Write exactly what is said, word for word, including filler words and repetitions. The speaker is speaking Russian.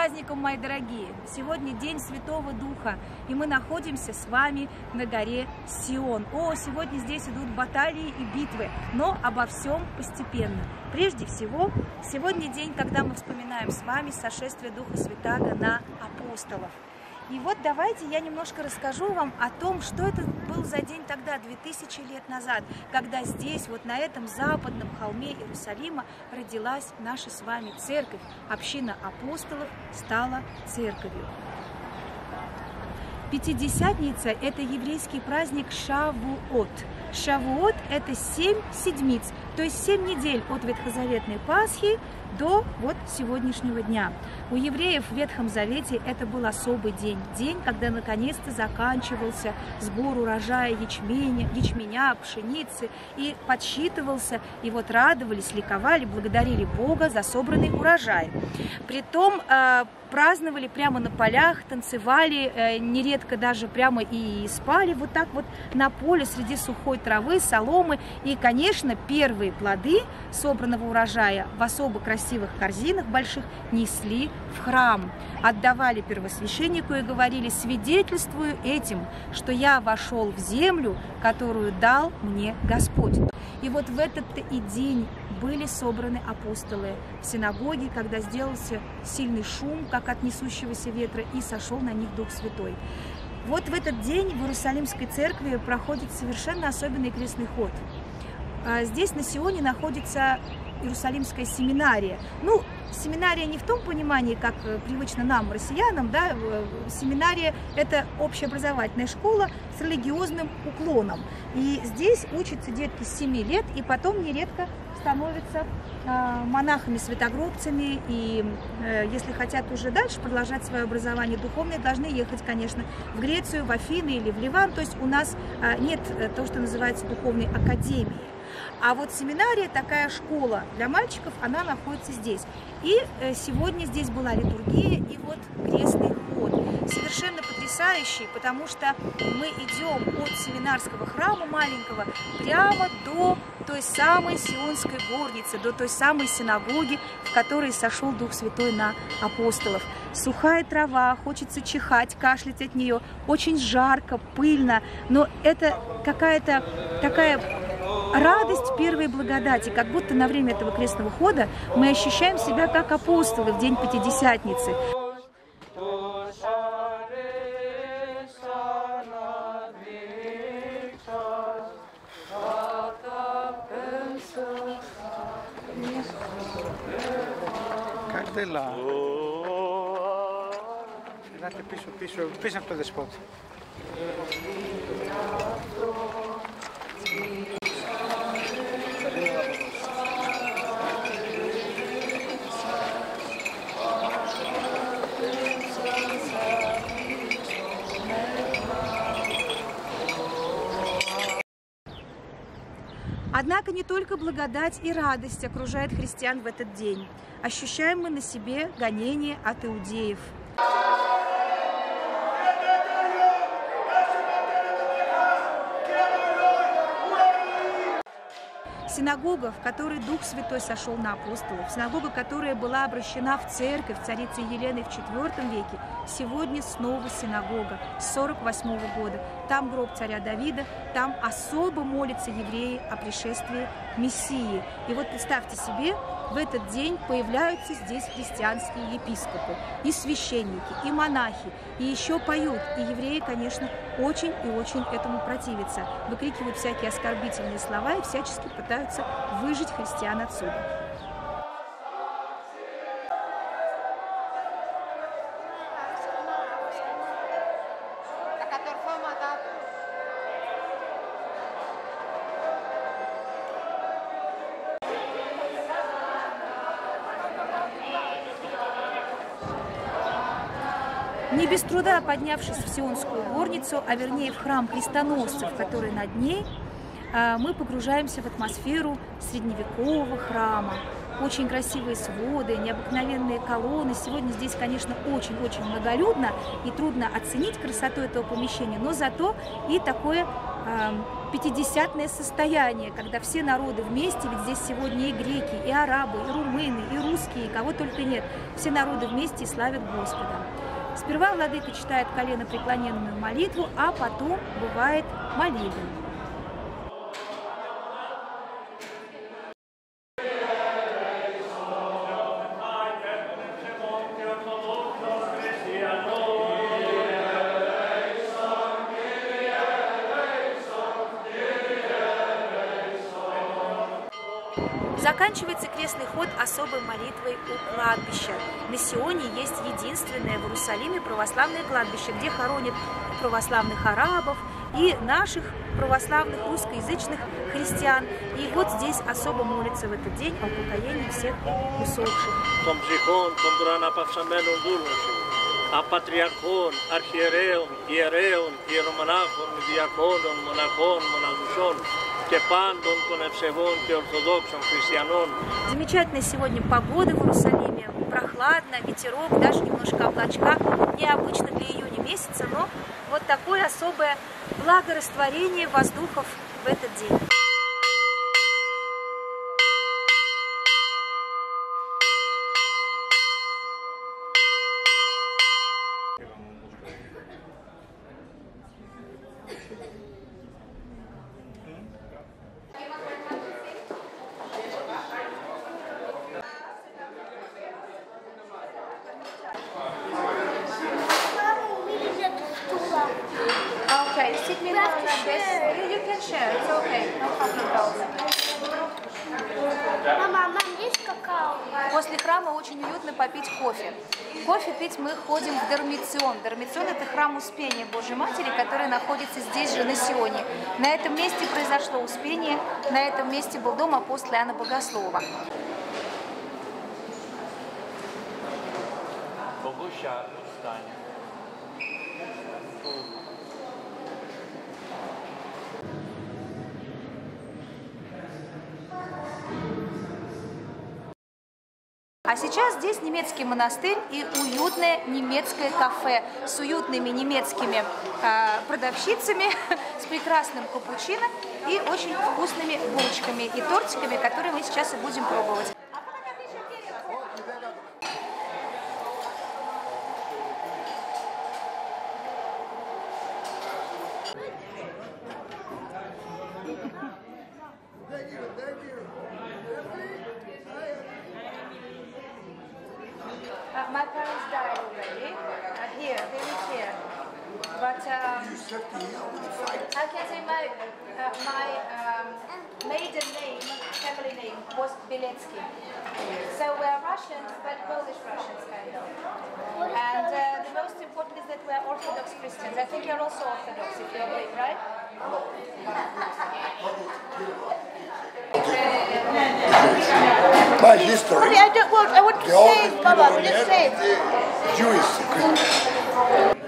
праздником, мои дорогие! Сегодня День Святого Духа, и мы находимся с вами на горе Сион. О, сегодня здесь идут баталии и битвы, но обо всем постепенно. Прежде всего, сегодня день, когда мы вспоминаем с вами сошествие Духа Святаго на апостолов. И вот давайте я немножко расскажу вам о том, что это был за день тогда, две тысячи лет назад, когда здесь, вот на этом западном холме Иерусалима, родилась наша с вами церковь. Община апостолов стала церковью. Пятидесятница – это еврейский праздник Шавуот. Шавуот – это семь седмиц, то есть семь недель от Ветхозаветной Пасхи до вот сегодняшнего дня. У евреев в Ветхом Завете это был особый день, день, когда наконец-то заканчивался сбор урожая ячменя, ячменя, пшеницы, и подсчитывался, и вот радовались, ликовали, благодарили Бога за собранный урожай. Притом э, праздновали прямо на полях, танцевали, э, нередко даже прямо и спали вот так вот на поле среди сухой травы, соломы. И, конечно, первые плоды собранного урожая в особо красивых корзинах больших несли в храм, отдавали первосвященнику и говорили: свидетельствую этим, что я вошел в землю, которую дал мне Господь. И вот в этот-то и день были собраны апостолы в синагоге, когда сделался сильный шум, как от несущегося ветра, и сошел на них Дух Святой. Вот в этот день в Иерусалимской церкви проходит совершенно особенный крестный ход. Здесь на Сионе находится Иерусалимская семинария. Ну, семинария не в том понимании, как привычно нам, россиянам, да, семинария – это общеобразовательная школа с религиозным уклоном. И здесь учатся детки с семи лет, и потом нередко становятся монахами-святогробцами, и если хотят уже дальше продолжать свое образование духовное, должны ехать, конечно, в Грецию, в Афины или в Ливан. То есть у нас нет того, что называется духовной академии. А вот семинария, такая школа для мальчиков, она находится здесь. И сегодня здесь была литургия и вот крестный ход. Совершенно потрясающий, потому что мы идем от семинарского храма маленького прямо до той самой Сионской горницы, до той самой синагоги, в которой сошел Дух Святой на апостолов. Сухая трава, хочется чихать, кашлять от нее, очень жарко, пыльно, но это какая-то такая радость первой благодати, как будто на время этого крестного хода мы ощущаем себя как апостолы в день Пятидесятницы. Καρτέλα. Ελάτε πίσω, πίσω, πίσω από το δεσπότη. Однако не только благодать и радость окружает христиан в этот день. Ощущаем мы на себе гонение от иудеев. Синагога, в которой Дух Святой сошел на апостолов, синагога, которая была обращена в церковь царицы Елены в четвёртом веке, сегодня снова синагога с сорок восьмого года. Там гроб царя Давида, там особо молятся евреи о пришествии Мессии. И вот представьте себе, в этот день появляются здесь христианские епископы, и священники, и монахи, и еще поют. И евреи, конечно, очень и очень этому противятся. Выкрикивают всякие оскорбительные слова и всячески пытаются выжить христиан отсюда. Не без труда поднявшись в Сионскую горницу, а вернее в храм крестоносцев, который над ней, мы погружаемся в атмосферу средневекового храма. Очень красивые своды, необыкновенные колонны. Сегодня здесь, конечно, очень-очень многолюдно и трудно оценить красоту этого помещения, но зато и такое пятидесятное состояние, когда все народы вместе, ведь здесь сегодня и греки, и арабы, и румыны, и русские, и кого только нет, все народы вместе и славят Господа. Сперва владыка читает коленопреклоненную молитву, а потом бывает молебен. Заканчивается крестный ход особой молитвой у кладбища. На Сионе есть единственное в Иерусалиме православное кладбище, где хоронят православных арабов и наших православных русскоязычных христиан. И вот здесь особо молятся в этот день о упокоении всех усопших. Απατριαρχών, αρχιερέων, ιερέων, ιερομονάχων, διακόνων, μοναχών, μοναχουσών και πάντων των ευσεβών και ορθοδόξων χριστιανών. Замечательная сегодня погода в Иерусалиме, прохладно, ветерок, даже немножко облачка, необычно для июня месяца, но вот такое особое благорастворение воздухов в этот день. Okay, sit me down like this. You can share, it's okay, no problem at all. Мама, мам, есть какао? После храма очень уютно попить кофе. Кофе пить мы ходим в Дормицион. Дормицион – это храм Успения Божьей Матери, который находится здесь же, на Сионе. На этом месте произошло Успение, на этом месте был дом апостола Иоанна Богослова. А сейчас здесь немецкий монастырь и уютное немецкое кафе с уютными немецкими э, продавщицами, с прекрасным капучино и очень вкусными булочками и тортиками, которые мы сейчас и будем пробовать. Uh, my parents died already. Uh, here, they live here. But um, I can say my uh, my um, maiden name, family name, was Bilecki. So we are Russians, but Polish Russians kind of. And uh, the most important is that we are Orthodox Christians. I think you're also Orthodox, if you're big, right? My history. I don't want. I want to The only save, Mama. people Just on save. earth is Jewish.